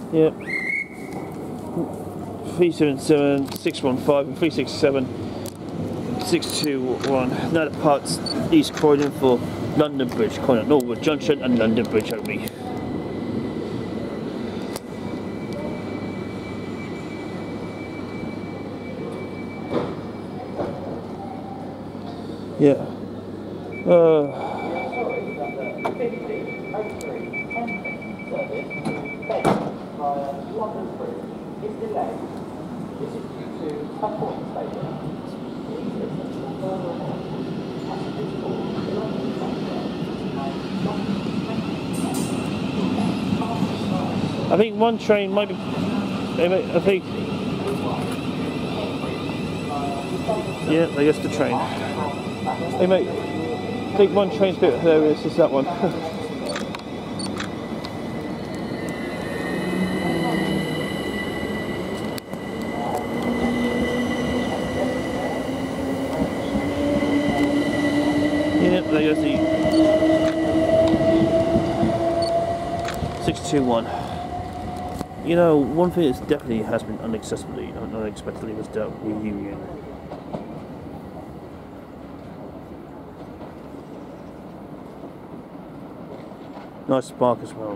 Yep. 377 615 and 367 621. Now the parts East Croydon for London Bridge, Croydon, Norwood, Junction and London Bridge only. Yeah. I think one train might be. I think. Yeah, I guess the train. Hey mate, I think one train's a bit hilarious. It's that one. Yeah, there goes the 621. You know, one thing that definitely has been unexpectedly was the reunion. Nice spark as well.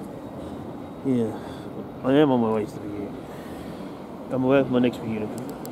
Yeah, I am on my way to the reunion. I'm aware of my next reunion.